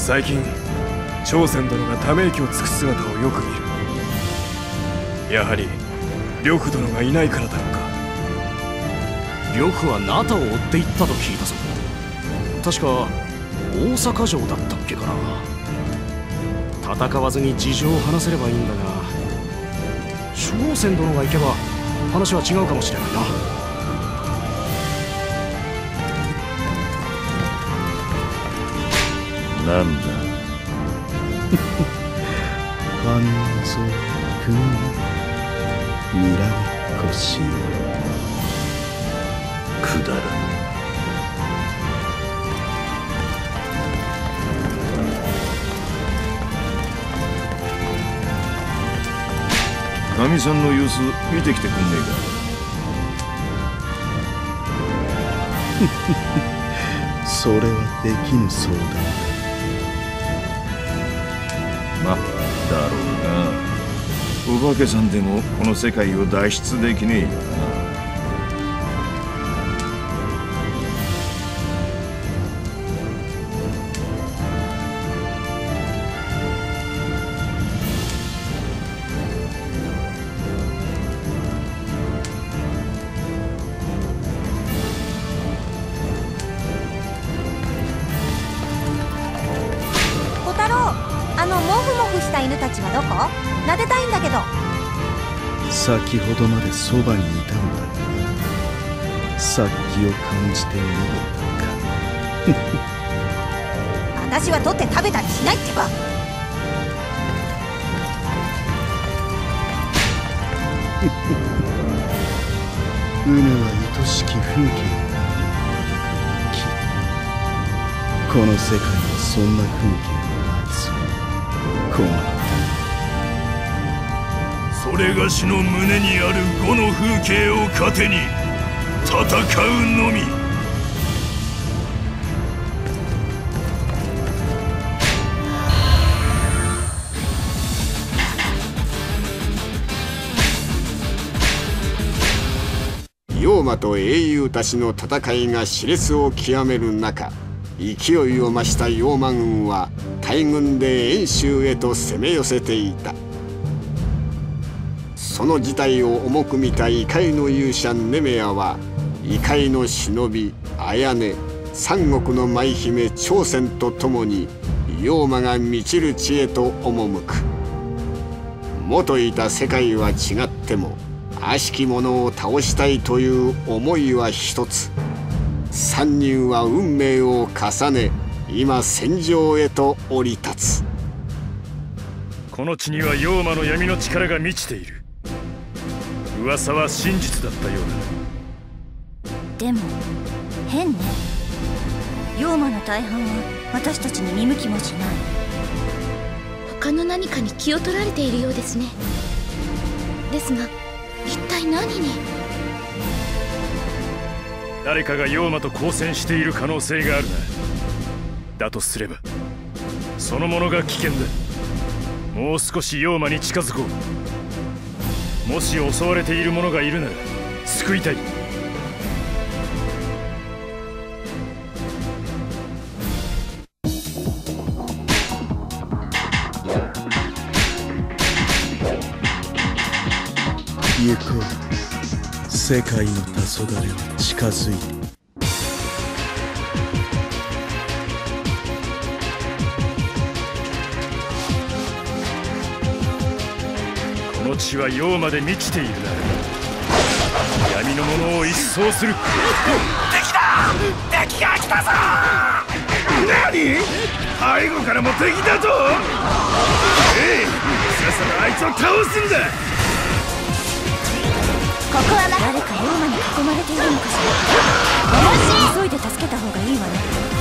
最近朝鮮殿がため息をつく姿をよく見る。やはり呂布殿がいないからだろうか。 呂布はナタを追っていったと聞いたぞ。確か大阪城だったっけかな。戦わずに事情を話せればいいんだが、朝鮮殿が行けば話は違うかもしれないな。 なんだ半蔵君、にらめっこしよう。くだらぬ。かみさんの様子見てきてくんねえか。それはできぬ相談だ。ま、だろうな。お化けさんでもこの世界を脱出できねえよな。 犬たちはどこ？撫でたいんだけど。 先ほどまでそばにいたのだが、殺気を感じて逃げたか。 私は取って食べたりしないってば。 うぬは愛しき風景をこの世界にそんな風景はないぞ。困った。 それがしの胸にある5の風景を糧に戦うのみ。 妖魔と英雄たちの戦いが熾烈を極める中、勢いを増した妖魔軍は大軍で遠州へと攻め寄せていた。その事態を重く見た異界の勇者ネメアは、異界の忍び綾音、三国の舞姫朝鮮と共に妖魔が満ちる地へと赴く。元いた世界は違っても悪しき者を倒したいという思いは一つ。三人は運命を重ね、今戦場へと降り立つ。 この地には妖魔の闇の力が満ちている。噂は真実だったようだ。 でも変ね。妖魔の大半は私たちに見向きもしない。 他の何かに気を取られているようですね。ですが一体何に？ 誰かが妖魔と交戦している可能性があるな。だとすればその者が危険だ。もう少し妖魔に近づこう。もし襲われている者がいるなら救いたい。 行こう。世界の黄昏は近づいて。 この地は妖魔で満ちているな。闇の者を一掃する。敵だ！敵が来たぞ！何？背後からも敵だと？さっさとあいつを倒すんだ。 ここは誰か妖魔に囲まれているのかしら。急いで助けた方がいいわね。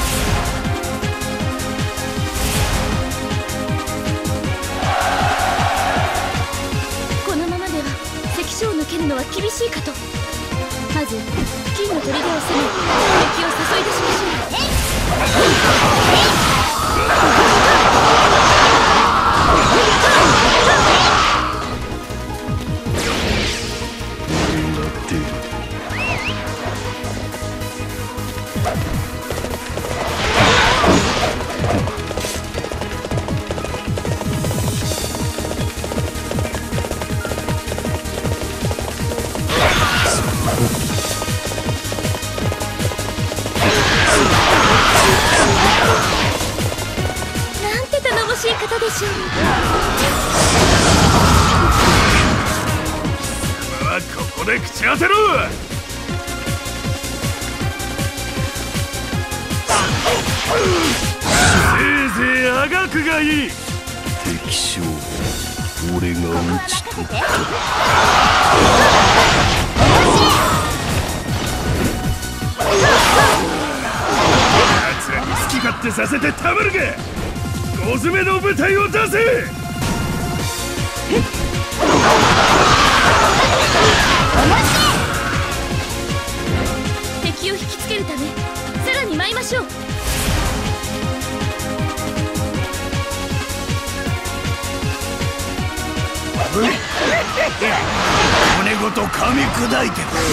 このままでは関所を抜けるのは厳しいかと。まず金の砦を攻め敵を誘い出しましょう。 い方でしょう。 ここで口当てろ。せいぜいあがくがいい。 敵将俺が討ち取った。 奴らに好き勝手させてたまるか。小詰めの部隊を出せ。 敵を引きつけるためさらに舞いましょう。 骨ごと噛み砕いてくれ。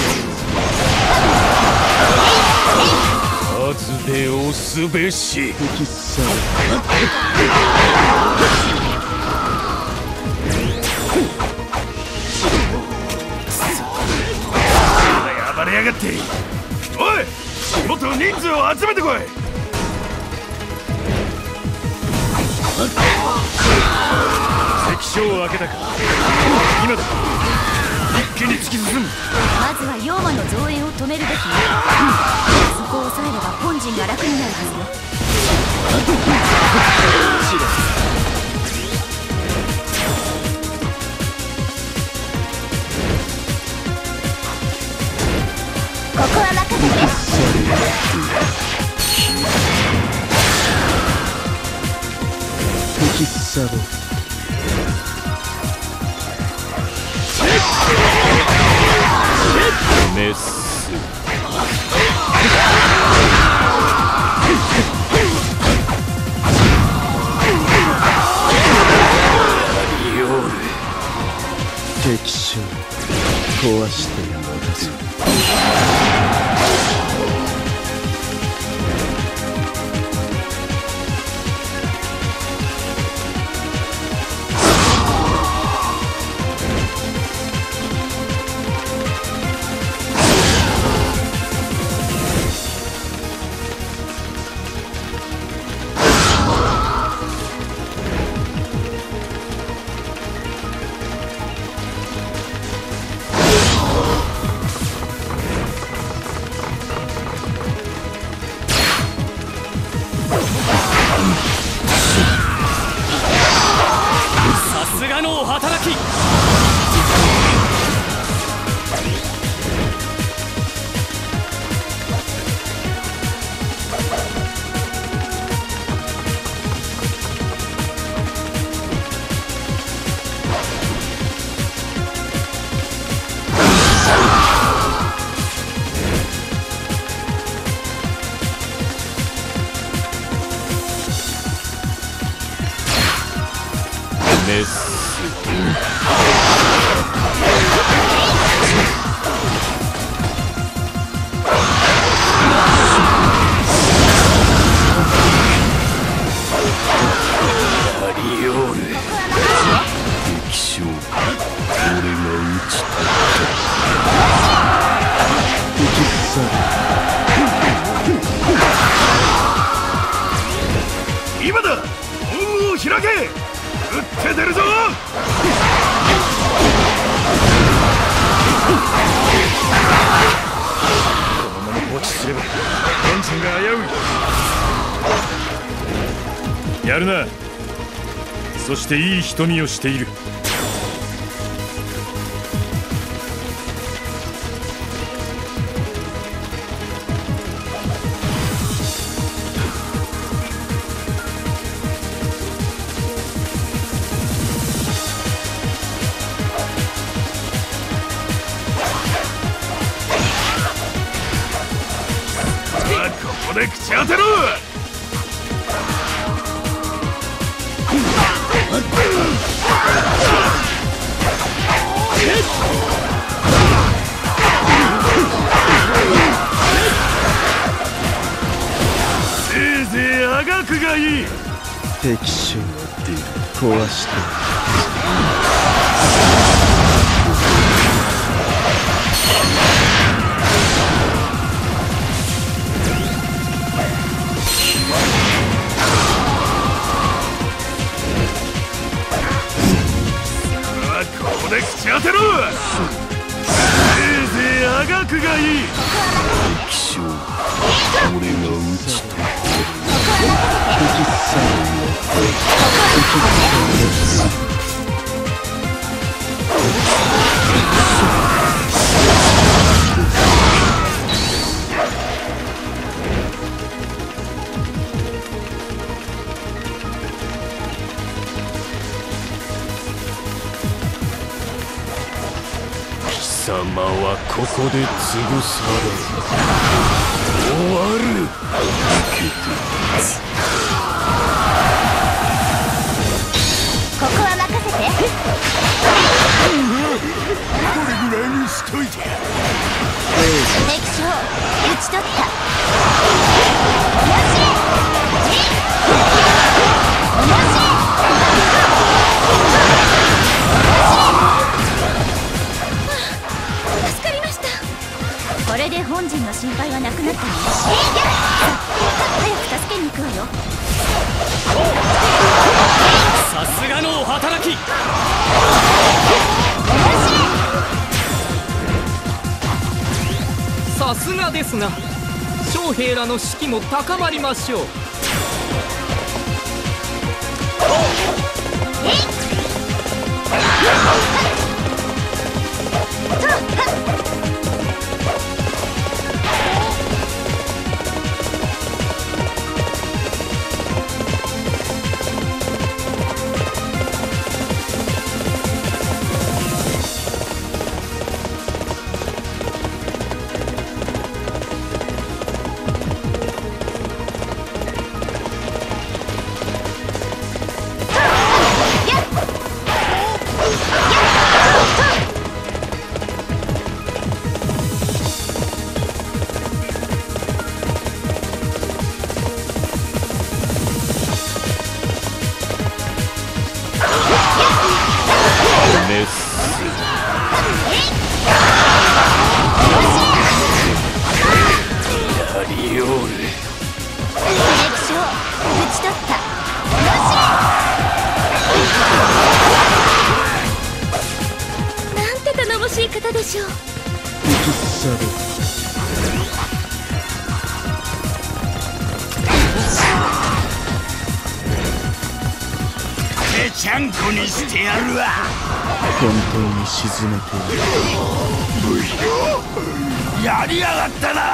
数で押すべし。 敵さ暴れやがって。おい、もっと人数を集めてこい。関所を開けたか。今だ。一気に突き進む。 まずは妖魔の増援を止めるべきね。そこを抑えれば本陣が楽になるはずよ。ここは任せて。 敵サボメス。 敵将壊して渡す。 さすがのお働き。メス。今だ。門を開け。撃って出るぞ。このまま放置すれば本陣が危うい。やるな。そしていい瞳をしている。ここで口当てろ。せいぜいあがくがいい。 敵将壊してせいぜいあがくがいい。 敵将、俺が討ち取って貴様はここで潰され終わる。 ここは任せて。 これぐらいにしといて。 敵将討ち取った。助かりました。これで本陣の心配はなくなったね。早く助けに行くわよ。 さすがのお働き。 さすがですな。将兵らの士気も高まりましょう。 方でしょう。 ぺちゃんこにしてやるわ。 本当に沈めている。 やりやがったな。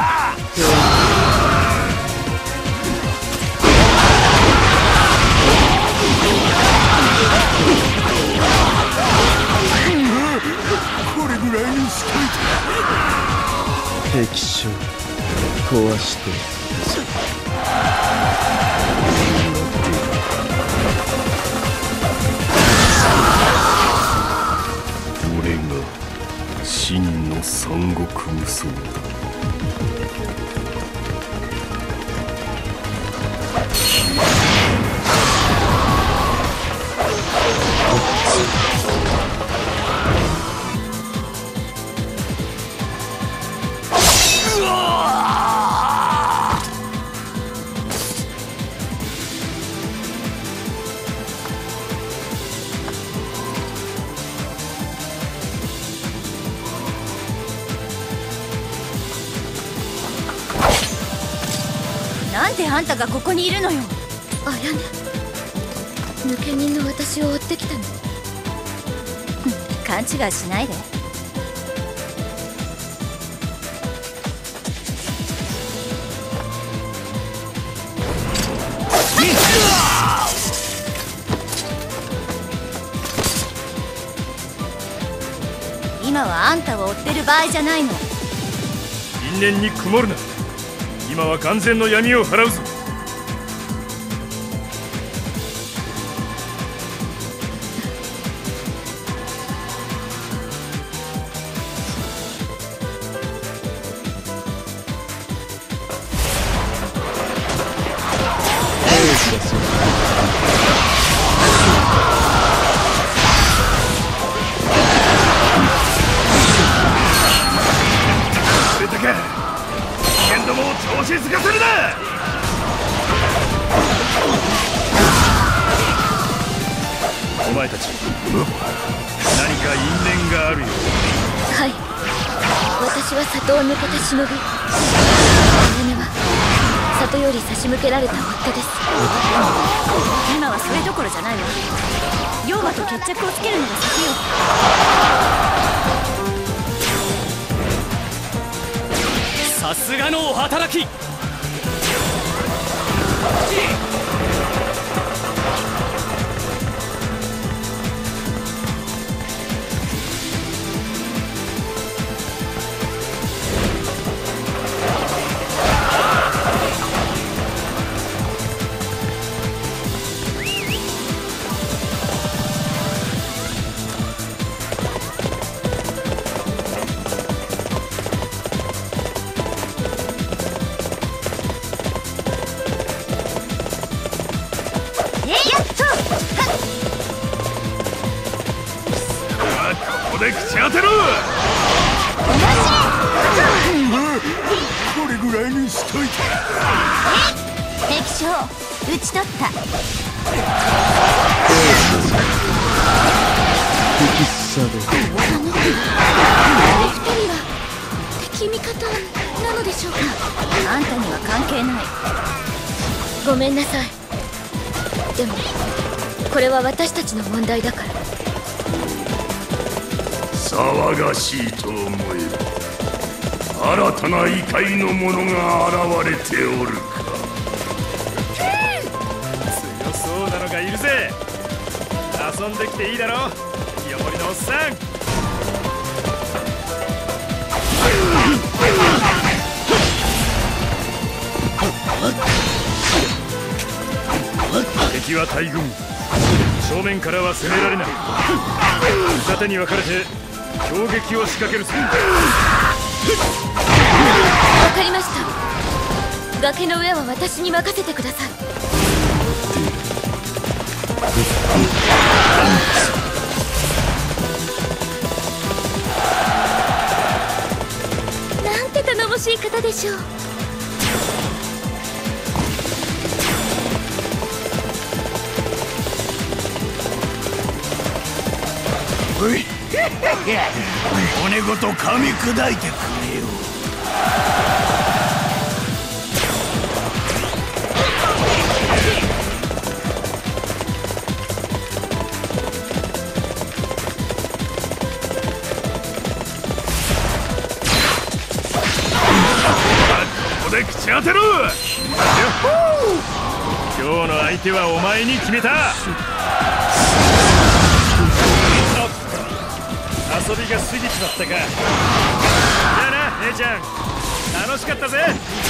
これぐらいにしといて。 敵将壊して俺が真の三国無双だ。 なんであんたがここにいるのよ。 あやね、抜け人の私を追ってきたの。 勘違いしないで。今はあんたを追ってる場合じゃないの。 因縁に曇るな。今は完全の闇を払うぞ。それだけ危険どもを調子づかせるな。お前たち何か因縁があるよ。 はい、私は里を抜けた忍び、姉は里より差し向けられた追っ手です。 今はそれどころじゃないわ。妖魔と決着をつけるのが先よ。 さすがのお働き。 ここで口当てろ。 これぐらいにしといて。 敵将討ち取った。 敵さでお二人は敵味方なのでしょうか。 あんたには関係ない。 ごめんなさい。でもこれは私たちの問題だから。 騒がしいと思えば新たな異界の者が現れておるか。強そうなのがいるぜ。遊んできていいだろ、清盛のおっさん。敵は大軍、正面からは攻められない。二手に分かれて攻撃を仕掛けるぜ。 わかりました。崖の上は私に任せてください。なんて頼もしい方でしょう。 骨ごと噛み砕いてくれよ。ここで口当てろ。今日の相手はお前に決めた。遊びが過ぎちまったか。じゃあな姉ちゃん、楽しかったぜ。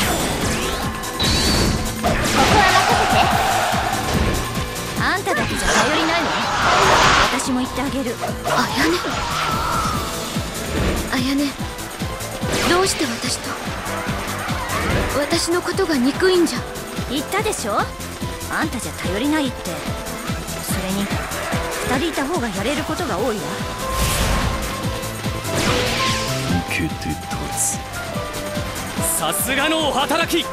ここは任せて。あんただけじゃ頼りないわ。私も言ってあげる。 綾音、どうして私と。私のことが憎いんじゃ。 言ったでしょ、あんたじゃ頼りないって。それに2人いた方がやれることが多いわ。 受けて立つ。 さすがのお働き。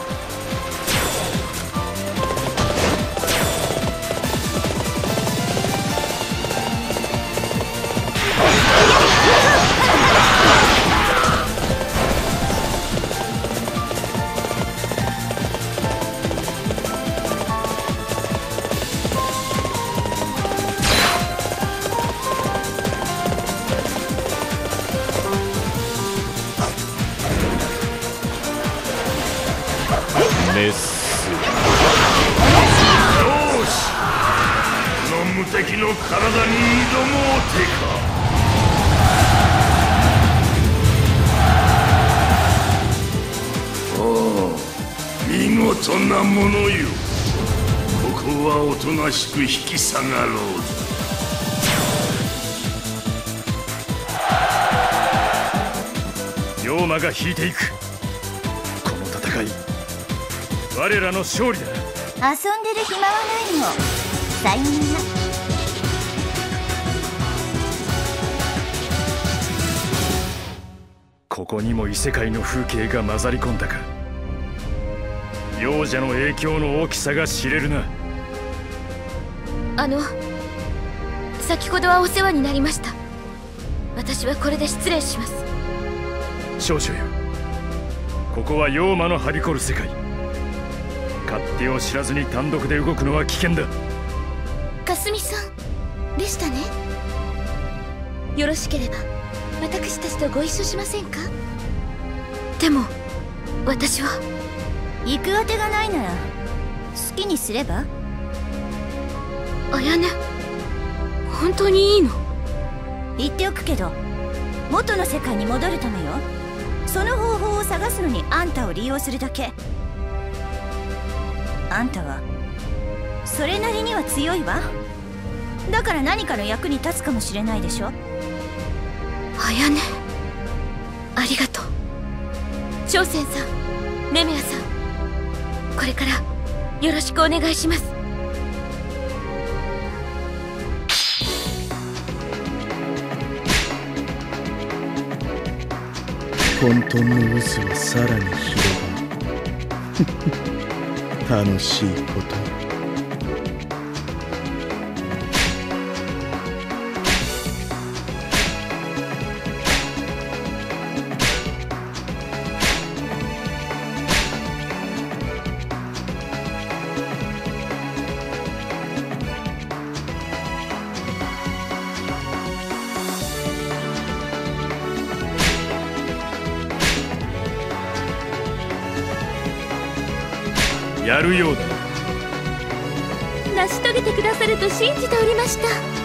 メス。よし、この無敵の体に挑もうてか。おお、見事なものよ。ここはおとなしく引き下がろう。妖魔が引いていく。この戦い、我らの勝利だ。 遊んでる暇はないの。さようなら。 ここにも異世界の風景が混ざり込んだか。幼者の影響の大きさが知れるな。 先ほどはお世話になりました。 私はこれで失礼します。 少女よ、ここは妖魔のはびこる世界。勝手を知らずに単独で動くのは危険だ。 かすみさんでしたね。よろしければ私たちとご一緒しませんか？でも私は行くあてがないなら好きにすれば？ 綾音、本当にいいの？ 言っておくけど、元の世界に戻るためよ。その方法を探すのにあんたを利用するだけ。あんたはそれなりには強いわ。だから何かの役に立つかもしれないでしょ。 綾音、ありがとう。朝鮮さん、ネメアさん、これからよろしくお願いします。 混沌の渦はさらに広がる楽しいことよ。 やるようだ。 成し遂げてくださると信じておりました。